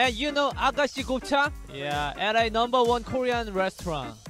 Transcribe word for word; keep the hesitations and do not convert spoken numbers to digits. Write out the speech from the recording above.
Yeah, you know Agashi Gopcha? Yeah, L A number one Korean restaurant.